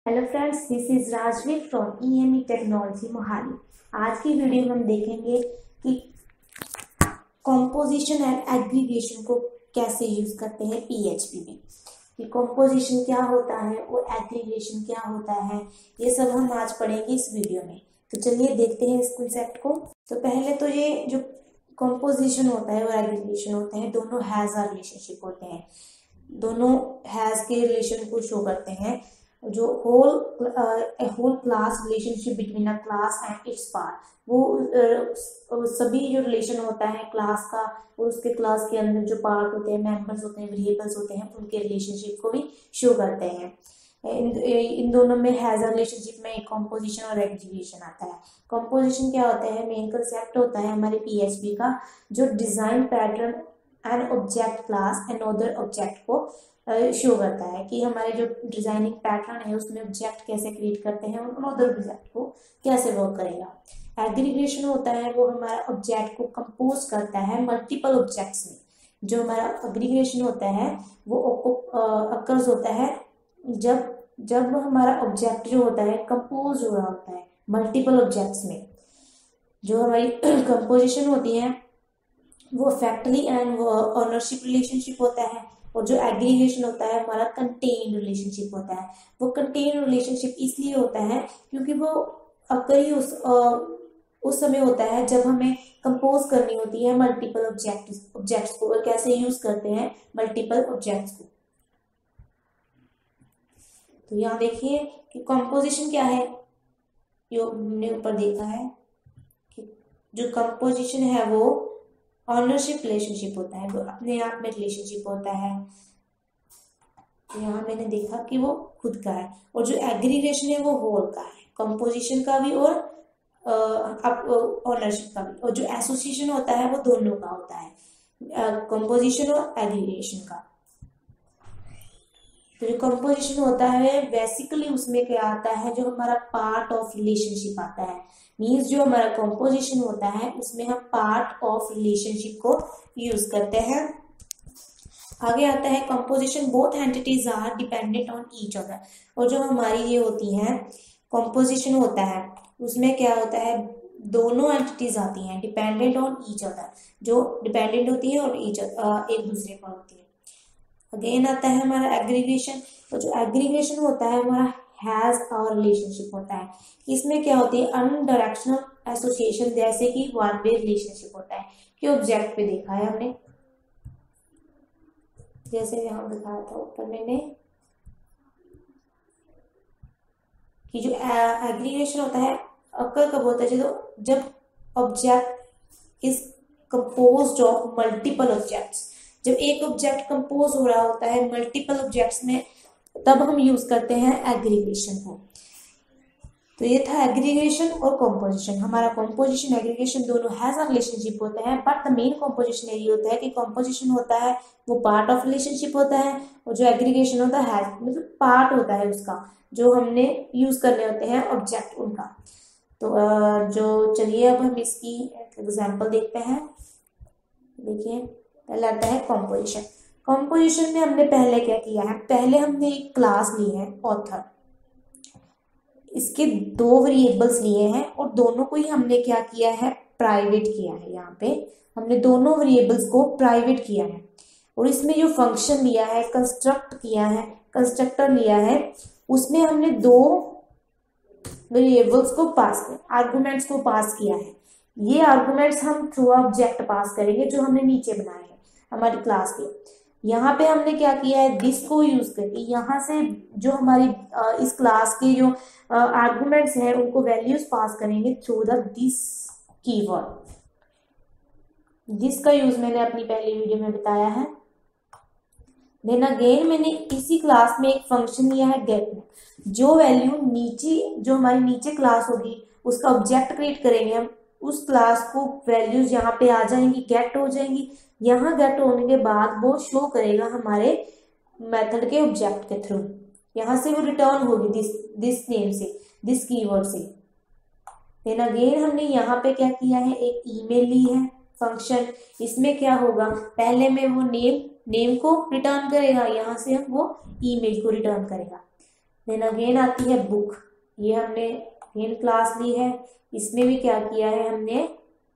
Hello friends, this is Rajveer from EME technology Mohali. आज की video में हम देखेंगे कि कॉम्पोजिशन एंड एग्रीगेशन को कैसे यूज करते हैं पीएचपी में। कि कॉम्पोजिशन क्या होता है और एग्रीगेशन क्या होता है, ये सब हम आज पढ़ेंगे इस वीडियो में। तो चलिए देखते हैं इस कंसेप्ट को। तो पहले तो ये जो कॉम्पोजिशन होता है और एग्रीगेशन होते हैं, दोनों हैज आर रिलेशनशिप होते हैं। दोनों हैज के रिलेशन को शो करते हैं। जो whole class relationship between a class and its part, वो सभी जो रिलेशन होता है क्लास का और उसके क्लास के अंदर जो पार्ट होते हैं, मेंबर्स होते हैं, वेरिएबल्स होते हैं, उनके रिलेशनशिप को भी शो करते हैं। इन दोनों में हैज अ रिलेशनशिप में कॉम्पोजिशन और एग्रीगेशन आता है। कॉम्पोजिशन क्या होता है? मेन कंसेप्ट होता है हमारे पीएचपी का, जो design pattern and object class and other object को शो करता है कि हमारे जो डिजाइनिंग पैटर्न है उसमें ऑब्जेक्ट कैसे क्रिएट करते हैं और अदर ऑब्जेक्ट को कैसे वर्क करेगा। एग्रीगेशन होता है वो हमारा ऑब्जेक्ट को कंपोज करता है मल्टीपल ऑब्जेक्ट्स में। जो हमारा एग्रीगेशन होता है वो अकर्स होता है जब जब हमारा ऑब्जेक्ट जो होता है कंपोज हो रहा होता है मल्टीपल ऑब्जेक्ट्स में। जो हमारी कंपोजिशन होती है वो फैक्टरी एंड ओनरशिप रिलेशनशिप होता है, और जो एग्रीगेशन होता है हमारा कंटेन रिलेशनशिप होता है। वो कंटेन रिलेशनशिप इसलिए होता है क्योंकि वो अक्सर ही उस समय होता है जब हमें कंपोज करनी होती है मल्टीपल ऑब्जेक्ट्स को। और कैसे यूज करते हैं मल्टीपल ऑब्जेक्ट्स को, तो यहाँ देखिए कि कंपोजिशन क्या है। जो हमने ऊपर देखा है कि जो कंपोजिशन है वो ऑनरशिप रिलेशनशिप होता है, वो अपने आप में रिलेशनशिप होता है। तो यहाँ मैंने देखा कि वो खुद का है, और जो एग्रीगेशन है वो होल का है, कंपोजिशन का भी और ऑनरशिप का भी। और जो एसोसिएशन होता है वो दोनों का होता है, कंपोजिशन और एग्रीगेशन का। तो जो कंपोजिशन होता है बेसिकली उसमें क्या आता है, जो हमारा पार्ट ऑफ रिलेशनशिप आता है। मीन्स जो हमारा कंपोजिशन होता है उसमें हम पार्ट ऑफ रिलेशनशिप को यूज करते हैं। आगे आता है composition both entities are dependent on each other. और जो हमारी ये होती है कंपोजिशन होता है उसमें क्या होता है, दोनों एंटिटीज आती हैं डिपेंडेंट ऑन ईच अदर, जो डिपेंडेंट होती है और एक दूसरे पर होती है। अगेन आता है हमारा एग्रीगेशन। तो जो एग्रीगेशन होता है हमारा हैज और रिलेशनशिप होता है। इसमें क्या होती है, अनडायरेक्शनल एसोसिएशन, जैसे कि वन वे रिलेशनशिप होता है। कि ऑब्जेक्ट पे देखा है हमने, जैसे यहाँ दिखाया था ऊपर मैंने कि जो एग्रीगेशन होता है अक्कर कब होता है, जब object is composed of multiple objects. जब एक ऑब्जेक्ट कंपोज हो रहा होता है मल्टीपल ऑब्जेक्ट्स में, तब हम यूज करते हैं एग्रीगेशन को। तो ये था एग्रीगेशन और कॉम्पोजिशन। हमारा कॉम्पोजिशन एग्रीगेशन दोनों हैज अ रिलेशनशिप होता है, बट द मेन कॉम्पोजिशन यही होता है कि कॉम्पोजिशन होता है वो पार्ट ऑफ रिलेशनशिप होता है, और जो एग्रीगेशन होता है मतलब पार्ट होता है उसका, जो हमने यूज करने होते हैं ऑब्जेक्ट उनका। तो जो चलिए अब हम इसकी एग्जाम्पल देखते हैं। देखिए पहले आता है कॉम्पोजिशन। कॉम्पोजिशन में हमने पहले क्या किया है, पहले हमने एक क्लास ली है ऑथर, इसके दो वेरिएबल्स लिए हैं और दोनों को ही हमने क्या किया है, प्राइवेट किया है। यहाँ पे हमने दोनों वेरिएबल्स को प्राइवेट किया है, और इसमें जो फंक्शन लिया है, कंस्ट्रक्ट किया है, कंस्ट्रक्टर लिया है, उसमें हमने दो वेरिएबल्स को पास किया, आर्गुमेंट्स को पास किया है। ये आर्गुमेंट्स हम थ्रू ऑब्जेक्ट पास करेंगे जो हमने नीचे बनाए हैं हमारी क्लास के। यहाँ पे हमने क्या किया है, दिस को यूज करके यहाँ से जो हमारी इस क्लास के जो आर्गुमेंट्स हैं उनको वैल्यूज पास करेंगे through the this keyword. This का यूज मैंने अपनी पहली वीडियो में बताया है। देन अगेन मैंने इसी क्लास में एक फंक्शन लिया है गेट में, जो वैल्यू नीचे जो हमारी नीचे क्लास होगी उसका ऑब्जेक्ट क्रिएट करेंगे हम, उस क्लास को वैल्यूज यहाँ पे आ जाएंगी, गेट हो जाएंगी। यहाँ गेट होने के बाद वो शो करेगा हमारे मेथड के ऑब्जेक्ट के थ्रू। यहाँ से वो रिटर्न होगी दिस नेम से, दिस कीवर्ड से। देन अगेन हमने यहाँ पे क्या किया है, एक ईमेल ली है फंक्शन। इसमें क्या होगा, पहले में वो नेम को रिटर्न करेगा, यहाँ से हम वो ईमेल को रिटर्न करेगा। देन अगेन आती है बुक, ये हमने अगेन क्लास ली है, इसमें भी क्या किया है हमने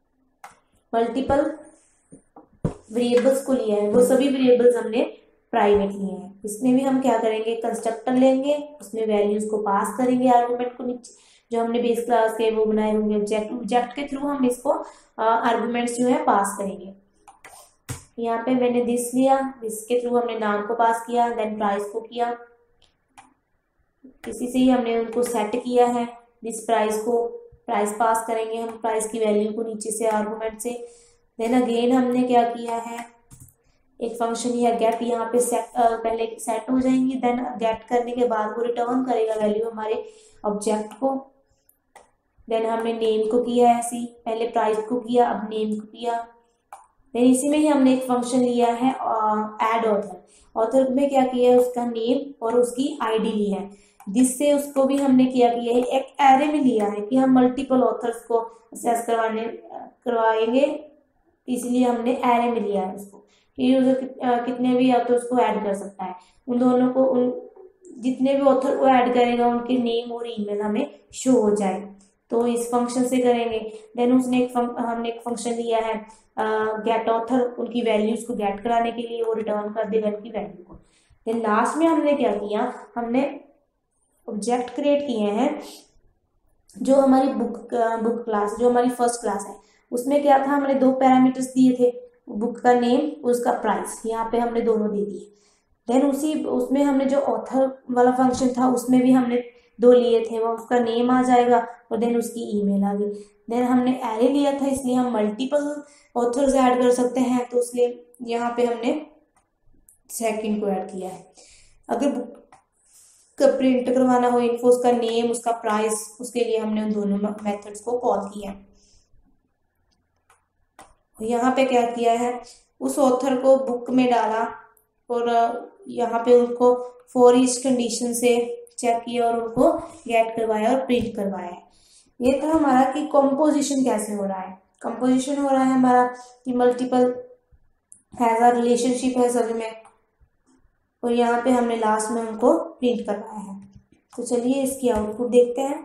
मल्टीपल वेरिएबल्स को लिया है, वो सभी वेरिएबल्स हमने प्राइवेट लिए हैं। इसमें भी हम क्या करेंगे कंस्ट्रक्टर लेंगे, उसमें वैल्यूज को पास करेंगे आर्गुमेंट को नीचे जो हमने बेस क्लास के वो बनाए होंगे ऑब्जेक्ट, ऑब्जेक्ट के थ्रू हम इसको आर्गुमेंट्स जो है पास करेंगे। यहाँ पे मैंने दिस लिया, इसके थ्रू हमने नाम को पास किया, देन प्राइस को किया, इसी से ही हमने उनको सेट किया है। दिस प्राइस को प्राइस पास करेंगे हम प्राइस की वैल्यू को नीचे से आर्गुमेंट से। देन अगेन हमने क्या किया है एक फंक्शन या गेट, यहाँ पे सेट पहले सेट हो जाएंगी, देन गेट करने के बाद वो रिटर्न करेगा वैल्यू हमारे ऑब्जेक्ट को। देन हमने नेम को किया ऐसी, पहले प्राइस को किया अब नेम को किया। देन इसी में ही हमने एक फंक्शन लिया है ऐड ऑथर, ऑथर में क्या किया है उसका नेम और उसकी आईडी ली है, जिससे उसको भी हमने क्या किया है एक एरे में लिया है कि हम मल्टीपल ऑथर्स को असेस करवाएंगे, इसलिए हमने एरे में लिया है उसको कि यूजर कितने भी ऑथर्स को ऐड कर सकता है, उन दोनों को उन जितने भी ऑथर को ऐड करेगा उनके नेम और ईमेल हमें शो हो जाए, तो इस फंक्शन से करेंगे। देन हमने एक फंक्शन लिया है गेट ऑथर, उनकी वैल्यूज को गेट कराने के लिए वो रिटर्न कर देगा उनकी वैल्यू को। देन लास्ट में हमने क्या किया हमने ऑब्जेक्ट क्रिएट किए हैं जो हमारी बुक क्लास जो हमारी फर्स्ट क्लास है, उसमें क्या था हमने दो पैरामीटर्स दिए थे, बुक का नेम उसका प्राइस, यहाँ पे हमने दोनों दे दिए। देन उसमें हमने जो ऑथर वाला फंक्शन था उसमें भी हमने दो लिए थे, वो उसका नेम आ जाएगा और देन उसकी ईमेल आ गई। देन हमने एरे लिया था इसलिए हम मल्टीपल ऑथर्स ऐड कर सकते हैं, तो इसलिए यहाँ पे हमने सेकंड को ऐड किया है। अगर बुक का प्रिंट करवाना हो इन्फो, उसका नेम उसका प्राइस, उसके लिए हमने उन दोनों मेथड्स को कॉल किया। यहाँ पे क्या किया है उस ऑथर को बुक में डाला और यहाँ पे उनको फॉर ईच कंडीशन से चेक किया और उनको गेट करवाया और प्रिंट करवाया। ये था हमारा कि कंपोजिशन कैसे हो रहा है। कंपोजिशन हो रहा है हमारा कि मल्टीपल हैज अ रिलेशनशिप है सभी में, और यहाँ पे हमने लास्ट में उनको प्रिंट करवाया है। तो चलिए इसकी आउटपुट देखते हैं।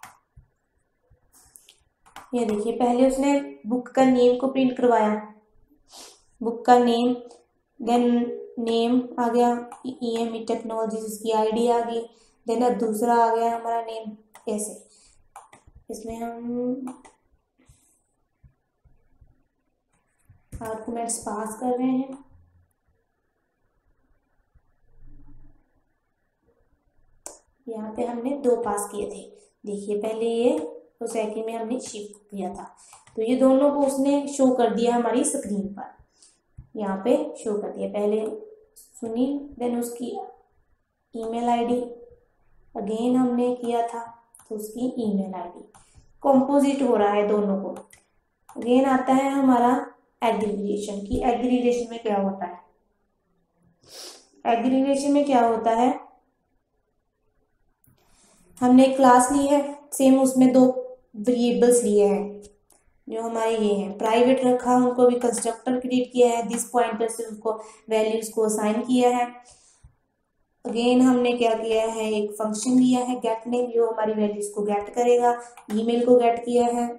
ये देखिए पहले उसने बुक का नेम को प्रिंट करवाया, बुक का नेम, देन नेम आ गया EME टेक्नोलॉजीज, इसकी आईडी आ गई। देन अब दूसरा आ गया हमारा नेम, कैसे इसमें हम आर्गुमेंट्स पास कर रहे हैं। यहाँ पे हमने दो पास किए थे, देखिए पहले ये तो सेकंड में हमने शिफ्ट किया था, तो ये दोनों को उसने शो कर दिया हमारी स्क्रीन पर, यहाँ पे शो कर दिया। पहले सुनील, देन उसकी ईमेल आईडी, अगेन हमने किया था तो उसकी ईमेल आईडी, कंपोजिट हो रहा है दोनों को। अगेन आता है हमारा एग्रीगेशन की, एग्रीगेशन में क्या होता है, एग्रीगेशन में क्या होता है हमने एक क्लास ली है, सेम उसमें दो वेरिएबल्स लिए हैं जो हमारे ये हैं, प्राइवेट रखा, उनको भी कंस्ट्रक्टर क्रिएट किया है, दिस पॉइंटर से उसको वैल्यूज को असाइन किया है। अगेन हमने क्या किया है एक फंक्शन लिया है गेट नेम, जो हमारी वैल्यूज को गेट करेगा, ईमेल को गेट किया है,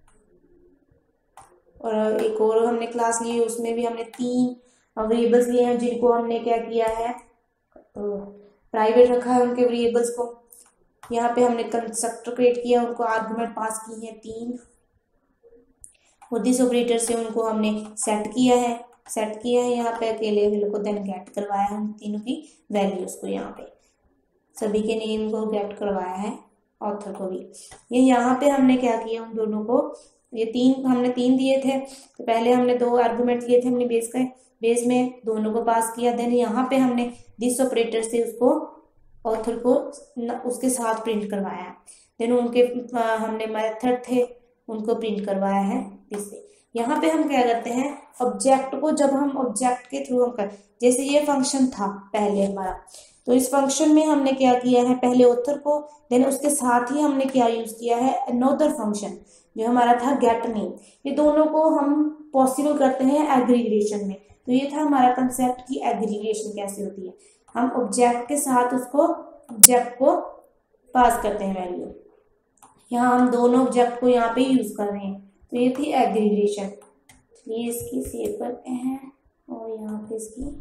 और एक और हमने क्लास ली है उसमें भी हमने तीन वेरिएबल्स लिए हैं जिनको हमने क्या किया है प्राइवेट रखा है उनके वेरिएबल्स को। यहाँ पे हमने कंस्ट्रक्टर क्रिएट किया, उनको आर्गुमेंट पास की है तीन, और दिस ऑपरेटर से उनको हमने सेट किया है यहाँ पे अकेले अकेले को, देन गेट करवाया है उन तीनों की वैल्यूज को, यहाँ पे सभी के नेम को गेट करवाया है, ऑथर को भी। ये यहाँ पे हमने क्या किया उन दोनों को, ये हमने तीन दिए थे, तो पहले हमने दो आर्गुमेंट लिए थे हमने बेस में दोनों को पास किया, देन यहाँ पे हमने दिस ऑपरेटर से उसको ऑथर को उसके साथ प्रिंट करवाया, देन उनके हमने मेथड थे उनको प्रिंट करवाया है इससे। यहाँ पे हम क्या करते हैं ऑब्जेक्ट को, जब हम ऑब्जेक्ट के थ्रू हम कर, जैसे ये फंक्शन था पहले हमारा, तो इस फंक्शन में हमने क्या किया है पहले ऑथर को, देन उसके साथ ही हमने क्या यूज किया है अनदर फंक्शन जो हमारा था गेट नेम। ये दोनों को हम पॉसिबल करते हैं एग्रीगेशन में। तो ये था हमारा कंसेप्ट की एग्रीगेशन कैसे होती है, हम ऑब्जेक्ट के साथ उसको ऑब्जेक्ट को पास करते हैं वैल्यू। यहाँ हम दोनों ऑब्जेक्ट को यहाँ पे यूज कर रहे हैं। तो ये थी एग्रीगेशन। चलिए इसकी सेव करते हैं और यहाँ पे इसकी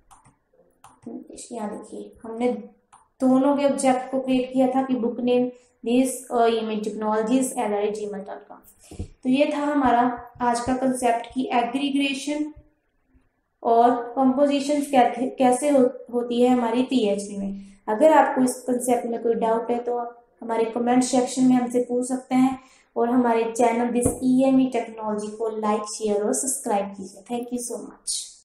यहाँ देखिए हमने दोनों के ऑब्जेक्ट को क्रिएट किया था कि book name this image technologies@gmail.com। तो ये था हमारा आज का कंसेप्ट की एग्रीगेशन और कंपोजिशन कैसे होती है हमारी पीएचपी में। अगर आपको इस कंसेप्ट में कोई डाउट है तो आप हमारे कमेंट सेक्शन में हमसे पूछ सकते हैं और हमारे चैनल दिस EME टेक्नोलॉजी को लाइक शेयर और सब्सक्राइब कीजिए। Thank you so much.